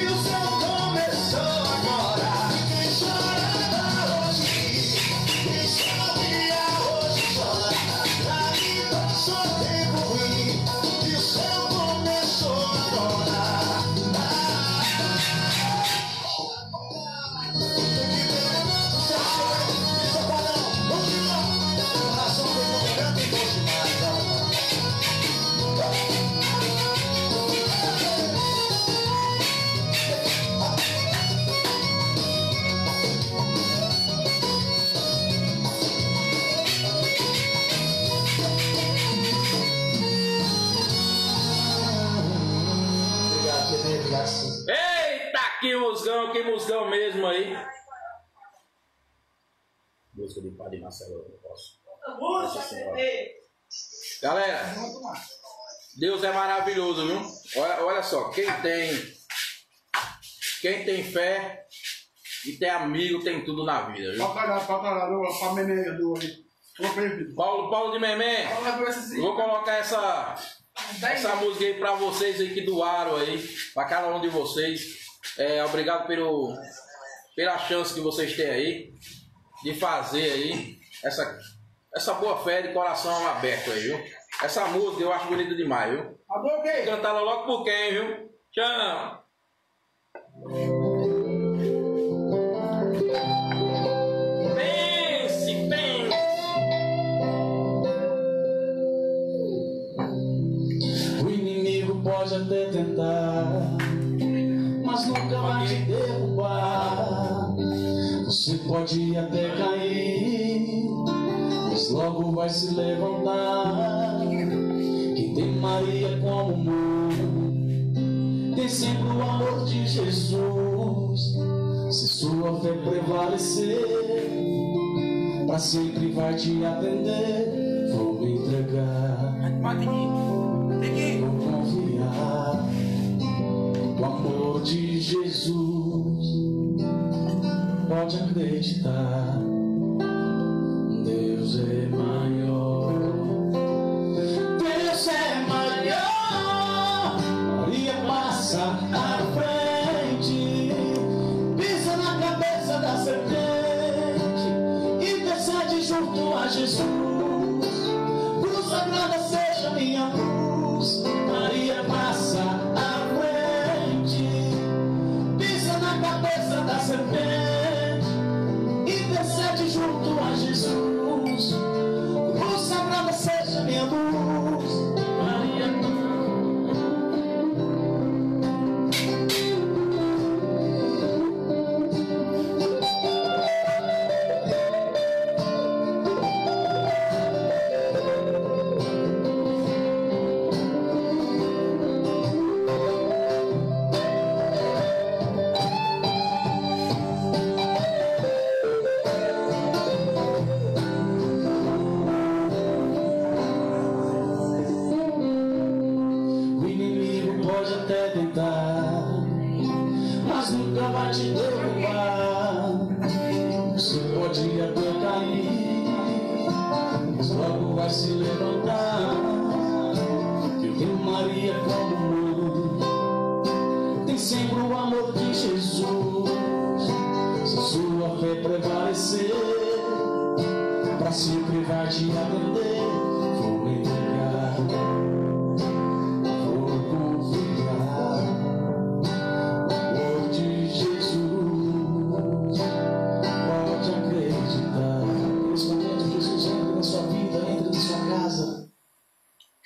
Speaker 3: Eita, que musgão mesmo aí. Música de Padre Marcelo, eu posso. Galera, Deus é maravilhoso, viu? Olha só, quem tem fé e tem amigo, tem tudo na vida, viu?
Speaker 2: Pra menina do aí.
Speaker 3: Paulo de Memé, vou colocar essa música aí pra vocês aí que doaram aí, pra cada um de vocês. Obrigado pela chance que vocês têm aí de fazer aí essa boa fé de coração aberto aí, viu? Essa música eu acho bonita demais, viu? Cantar ela logo por quem, viu? Tchau!
Speaker 1: Pode até tentar, mas nunca vai te derrubar. Você pode até cair, mas logo vai se levantar. Quem tem Maria como mãe, tem sempre o amor de Jesus. Se sua fé prevalecer, pra sempre vai te atender. Vou me entregar. Vou confiar no amor de Jesus. Pode acreditar, Deus é maior. Deus é maior. Maria passa à frente, pisa na cabeça da serpente, intercede junto a Jesus. Cruz sagrada seja minha cruz. Maria passa à frente, pisa na cabeça da serpente, intercede junto a Jesus. Cruz sagrada seja minha luz. Maria mas nunca vai te derrubar. Você pode até cair, mas logo vai se levantar. Eu tenho Maria como mãe, tem sempre o amor de Jesus. Se sua fé prevalecer, pra sempre vai te atender. Vou me entregar, vou confiar no amor de Jesus. Pode acreditar.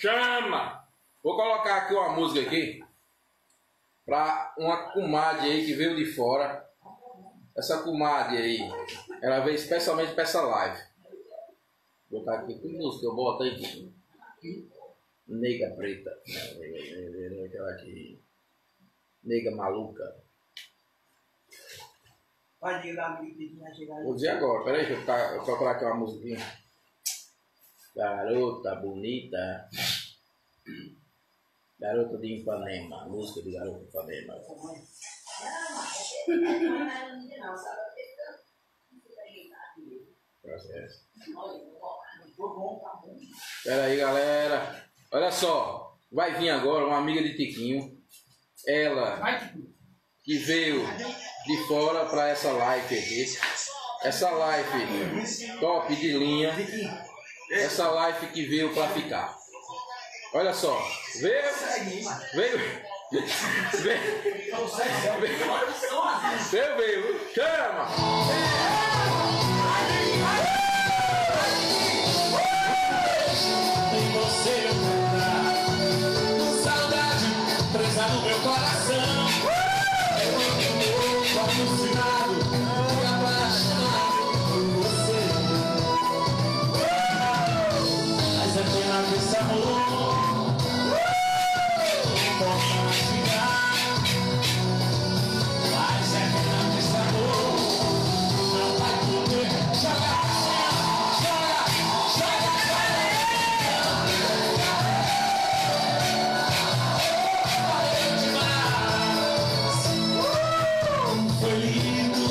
Speaker 3: Chama! Vou colocar aqui uma música aqui pra uma comadre aí que veio de fora. Essa comadre aí, ela veio especialmente pra essa live. Vou botar aqui, que música eu boto aí? Nega preta. Aquela aqui. Nega maluca. Vou dizer agora, peraí, deixa eu procurar aqui uma musiquinha. Garota bonita. Garota de Ipanema. Música de Garota de Ipanema. Pera aí, galera. Olha só. Vai vir agora uma amiga de Tiquinho. Ela que veio de fora para essa live aqui. Essa live top de linha. Essa live que veio para ficar. Olha só. Veio. Chama!
Speaker 1: Tem você eu cantar, com saudade presa no meu coração. Eu ando alucinado e apaixonado por você. Mas é pena que esse amor não possa mais ficar. Mas é pena que esse amor não vai poder jogar. Foi lindo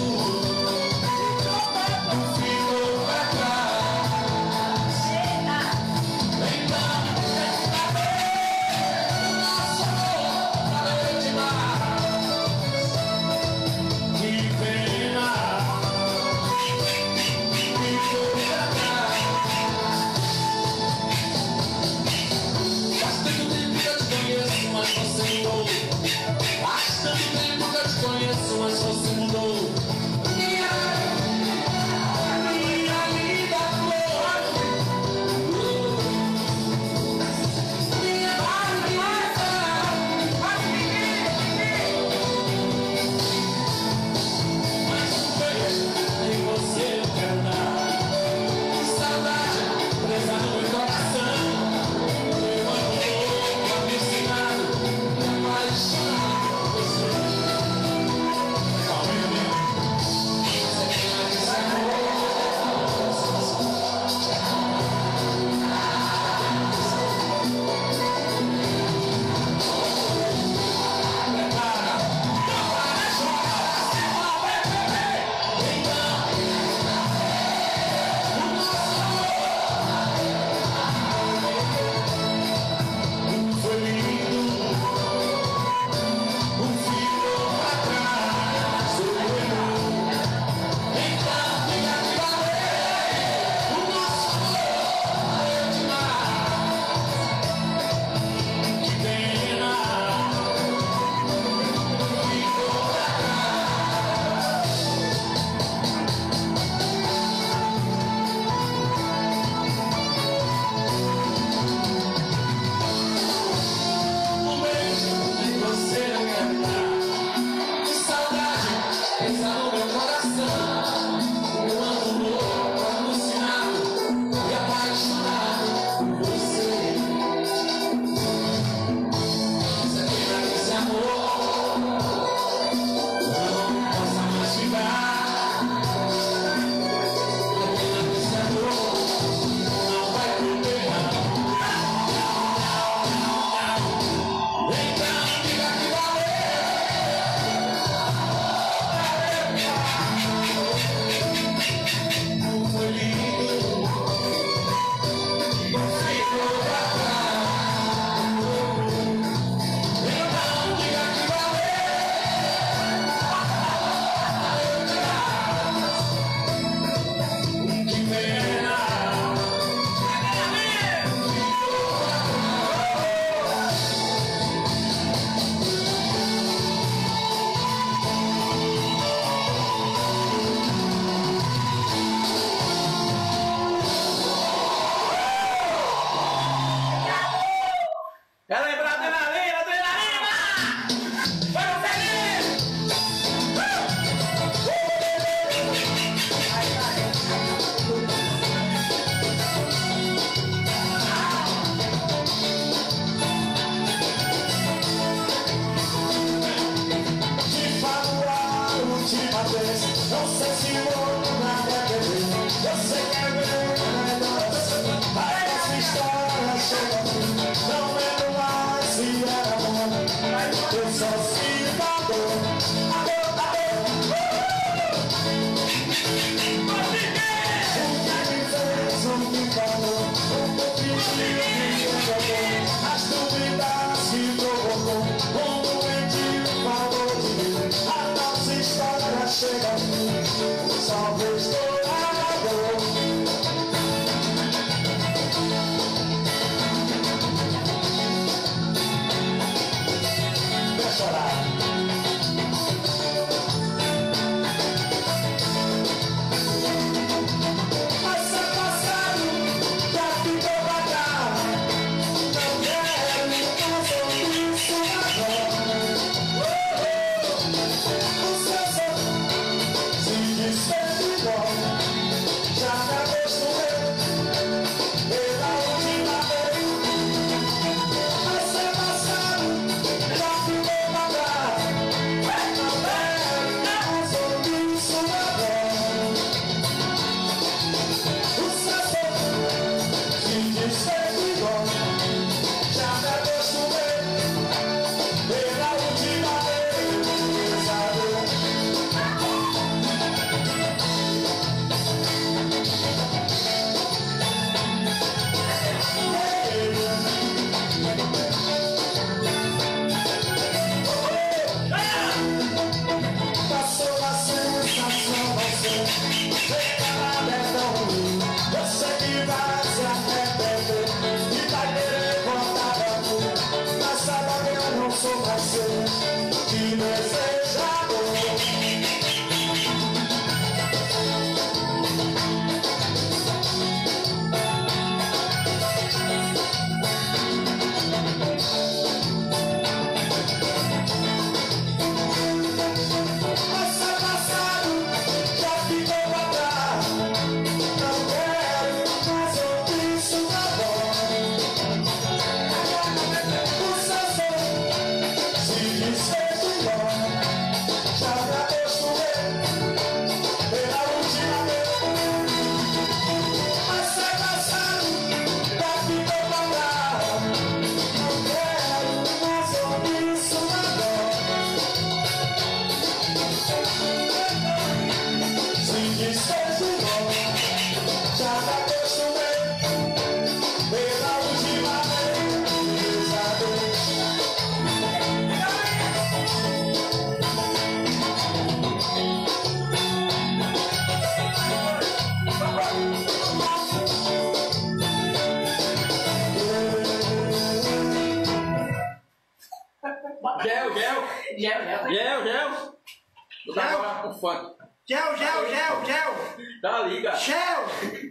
Speaker 3: Gel.
Speaker 2: Gel.
Speaker 3: Agora com funk.
Speaker 2: Gel.
Speaker 3: Tá ali, cara.
Speaker 2: Gel.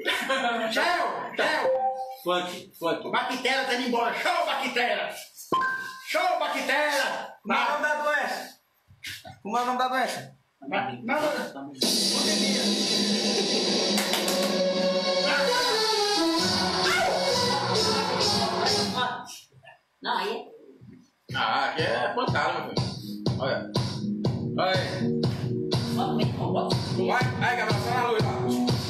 Speaker 3: Funk.
Speaker 2: Bactéria tá indo embora. Show, bactéria.
Speaker 7: Como é o nome da doença? Como é o nome da doença?
Speaker 4: Não, aí.
Speaker 3: Ah, aqui é pancada, meu filho. Olha. Olha aí. Vai, aí, Gabriel, só na luz lá.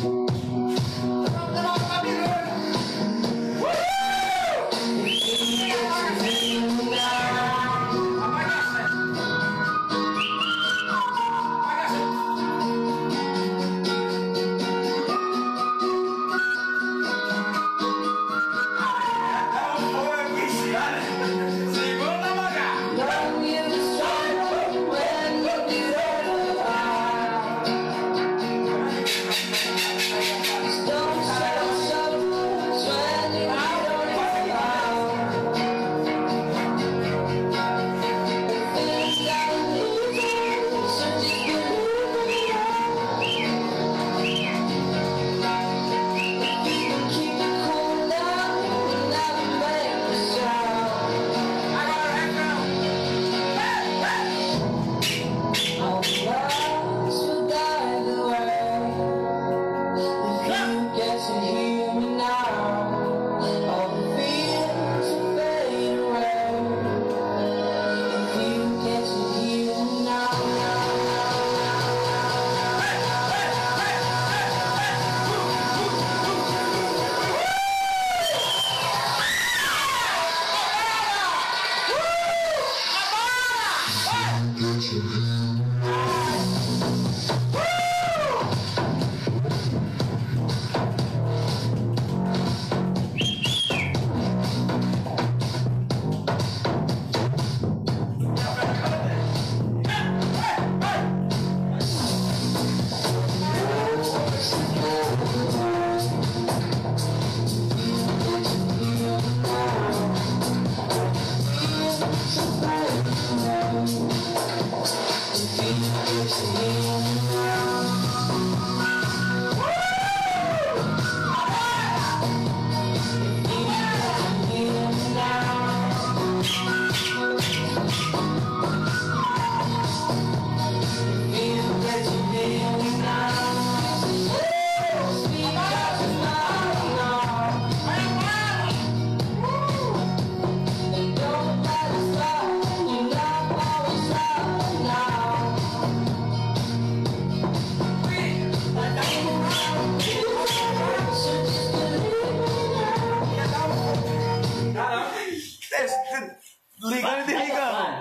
Speaker 7: Ligando e desligando.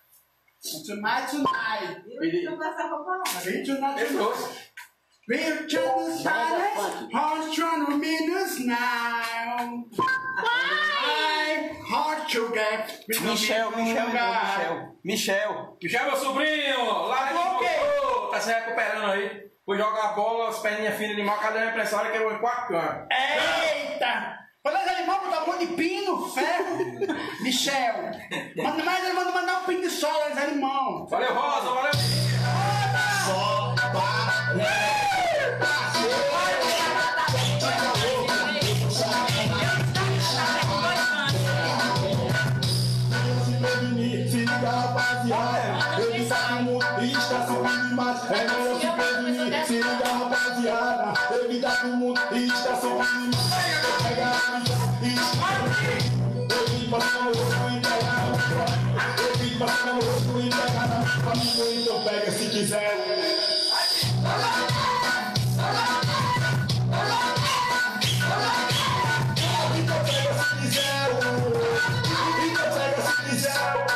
Speaker 2: Tonight. We're just trying to meet us now. Hot sugar.
Speaker 7: Michel.
Speaker 3: Michel, meu sobrinho, lá de Bogotá, tá se recuperando aí. Foi jogar bola, as perninhas finas de mal, cadê a impressora que eu em 4 cantos.
Speaker 2: Eita! Olha os animais, botar um monte de pino, ferro. Michel. Manda mais, ele manda mandar um pino de sol, os animais.
Speaker 3: Valeu, Rosa, valeu.
Speaker 1: Só se liga, rapaziada. Ele tá com muito e está subindo demais. É melhor se prevenir. Se liga, rapaziada. Ele tá com muito e está subindo demais. Pega a visão e ele passa no rosto e pega na mão. Ele passa no rosto e pega na mão. Então pega se quiser. Então pega se quiser. Então pega se quiser.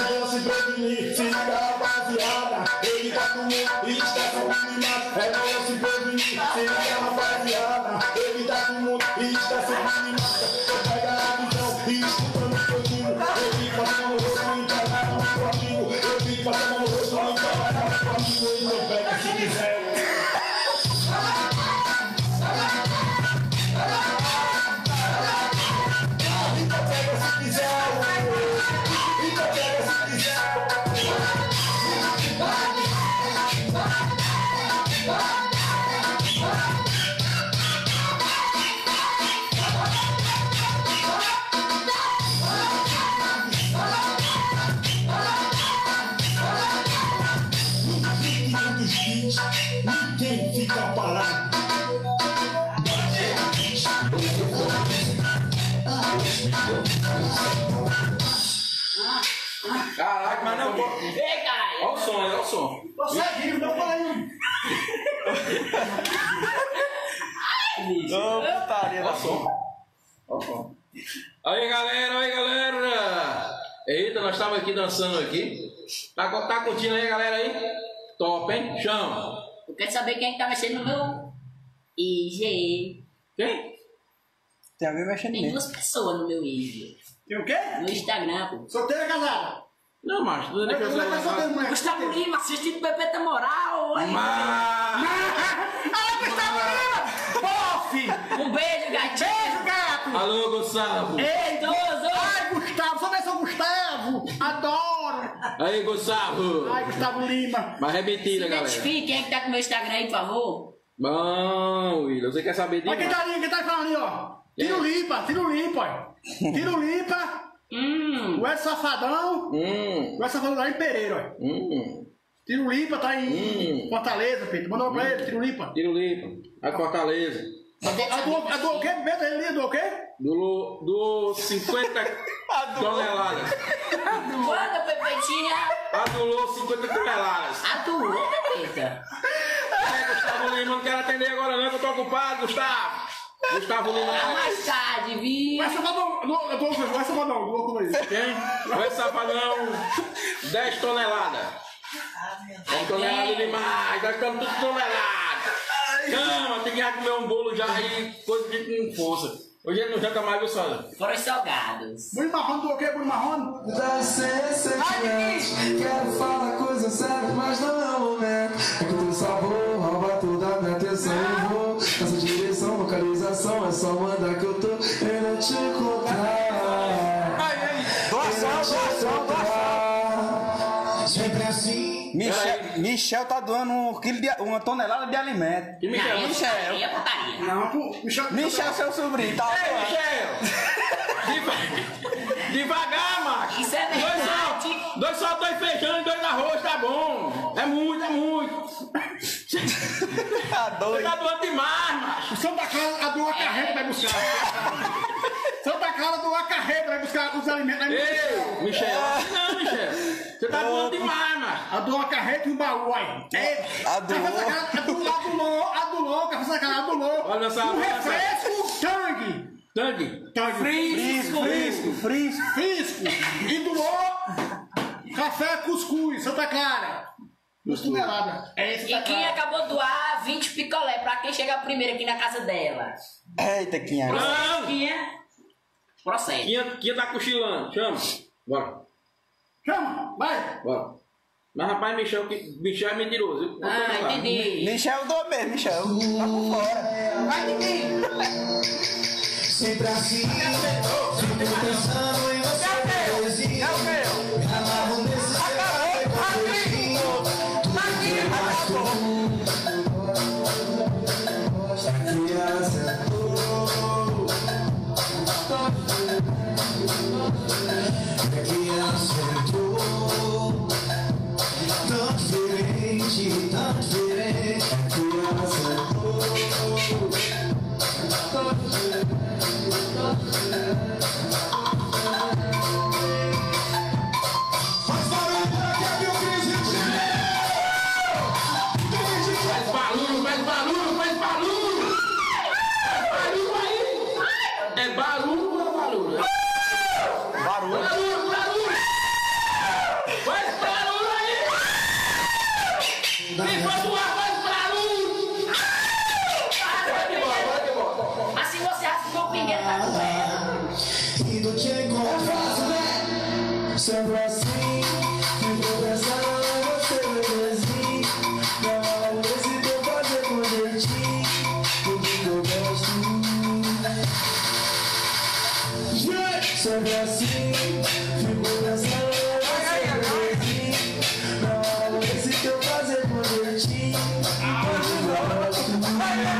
Speaker 1: venham se prevenir, se liga rapaziada, ele tá com muito e está com minimado. É venham se prevenir, se liga rapaziada, ele tá com muito e está com minimado. Pega a visão e escuta no seu amigo, eu vi passando no rosto e encarnar no seu amigo, eu vi passando no rosto e encarnar no seu amigo, e não pega se quiser. Ninguém fica parado.
Speaker 3: Caraca, mas não vou.
Speaker 4: Ei, caralho.
Speaker 3: Olha o som, olha o som.
Speaker 2: Tô seguindo, não falei.
Speaker 7: Não, putaria
Speaker 3: Olha
Speaker 7: da
Speaker 3: o som. Olha o som. Aí, galera, aí, galera. Eita, nós estávamos aqui dançando aqui. Tá curtindo aí, galera aí? Top, hein? Chama.
Speaker 4: Eu quero saber quem é que tá mexendo no meu IG.
Speaker 3: Quem?
Speaker 7: Tem alguém mexendo
Speaker 4: Tem
Speaker 7: nele.
Speaker 4: 2 pessoas no meu IG.
Speaker 2: Tem o quê?
Speaker 4: No Instagram, pô.
Speaker 2: Solteira casada?
Speaker 3: Não, macho, tudo é que eu
Speaker 2: Não é solteiro,
Speaker 3: sei.
Speaker 2: moleque.
Speaker 4: Gustavo Lima, assistindo Pepeta Moral. Aí.
Speaker 2: Ah, Gustavo Lima! Bofe!
Speaker 4: Um beijo, gatinho.
Speaker 2: Beijo, gato!
Speaker 3: Alô, Gustavo.
Speaker 2: Ei,
Speaker 4: Todos.
Speaker 2: ai, Gustavo, só vê seu Gustavo! Adoro!
Speaker 3: Aí, Gustavo.
Speaker 2: Ai, Gustavo Lima!
Speaker 3: Mas é mentira, galera.
Speaker 4: Identifique quem é que tá com o meu Instagram aí, por favor.
Speaker 3: Bom, William, você quer saber
Speaker 2: Olha quem
Speaker 3: disso?
Speaker 2: tá ali, quem tá falando ali, ó! Tiro limpa, ó! Tiro limpa! O Edson Safadão! O Edson Safadão lá em Pereira, ó! Tiro limpa tá em Fortaleza, Pedro. Mandou pra ele, tiro limpa.
Speaker 3: Tiro limpo. A Fortaleza.
Speaker 2: A do o quê? Mesmo ele ali, do o quê?
Speaker 3: Do 50 toneladas.
Speaker 4: Manda, Pepetinha.
Speaker 3: Adulou 50 toneladas.
Speaker 4: Atuou, Pepeta.
Speaker 3: Gustavo Lima, não quero atender agora não, que eu tô ocupado, Gustavo. Gustavo Lima.
Speaker 4: Ah, mais tarde, vi.
Speaker 2: Vai Safadão, vai Safadão, do louco aí.
Speaker 3: Quem? Vai Safadão, 10 toneladas. 10 toneladas demais, nós estamos tudo toneladas. Calma, tem que ir comer um bolo já aí, coisa de com força. Hoje ele não janta mais, viu, Sandra?
Speaker 4: Foram os salgados.
Speaker 2: Buri marrone do o quê? Buri marrone?
Speaker 5: Dá licença, quero falar coisa séria, mas não é o momento. É que o teu sabor rouba toda a minha atenção. Eu vou nessa direção, localização, é só mandar que eu tô querendo te encontrar.
Speaker 7: Doação.
Speaker 1: Sempre assim.
Speaker 7: Michel tá doando uma tonelada de alimento.
Speaker 3: Que Michel?
Speaker 4: Aí
Speaker 7: Michel.
Speaker 4: é putaria.
Speaker 2: Não, pô,
Speaker 7: Michel, seu sobrinho, tá
Speaker 3: Ei, Michel! Devagar, macho!
Speaker 4: Isso é verdade.
Speaker 3: 2 só 2 feijão e 2 arroz, tá bom! É muito, é muito!
Speaker 7: Tá
Speaker 3: Você
Speaker 7: doido.
Speaker 3: tá doando demais, macho!
Speaker 2: O Santa Clara doou a carreta, vai buscar. Santa Clara doou a carreta, vai buscar os alimentos.
Speaker 3: Ei, Michel! Não, Michel! Você tá doando demais, macho!
Speaker 2: A doou a carreta e um baú, aí. Adulou, café Santa Clara adulou.
Speaker 3: Olha essa
Speaker 2: um refresco, tangue.
Speaker 3: Tangue!
Speaker 2: Frisco. E doou café cuscuz, Santa Clara. 2 toneladas. É isso,
Speaker 4: E quem acabou de doar 20 picolé pra quem chegar primeiro aqui na casa dela.
Speaker 7: Eita, Quinha.
Speaker 3: Não!
Speaker 4: Quinha. Procede.
Speaker 3: Quinha tá cochilando, chama! Bora!
Speaker 2: Chama, vai.
Speaker 3: Bora! Mas rapaz, Michel é mentiroso, viu?
Speaker 4: Ah, entendi.
Speaker 7: Michel do mesmo, Michel. Tá por fora. Vai, ninguém.
Speaker 1: Sempre assim. Sempre pensando em você. Poesia. Me amarro nesse
Speaker 3: Me faz uma voz pra luz!
Speaker 4: Assim você assinou o pingueiro tá com ela.
Speaker 1: E não te encontro, né? Sempre assim, fico pensando em você, bebezinho. Não, esse teu fazer com jeitinho, tudo que eu gosto. Sempre assim, fico pensando em você, bebezinho. Não, esse teu fazer com jeitinho, tudo que eu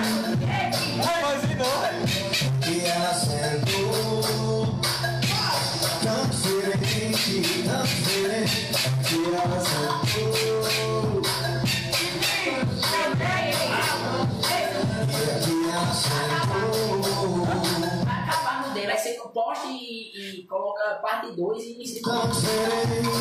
Speaker 1: gosto. E ela sentou tão diferente, que ela sentou. E ela sentou
Speaker 4: Vai acabar no dele, aí você posta e coloca parte 2 e inicia.
Speaker 1: tão diferente,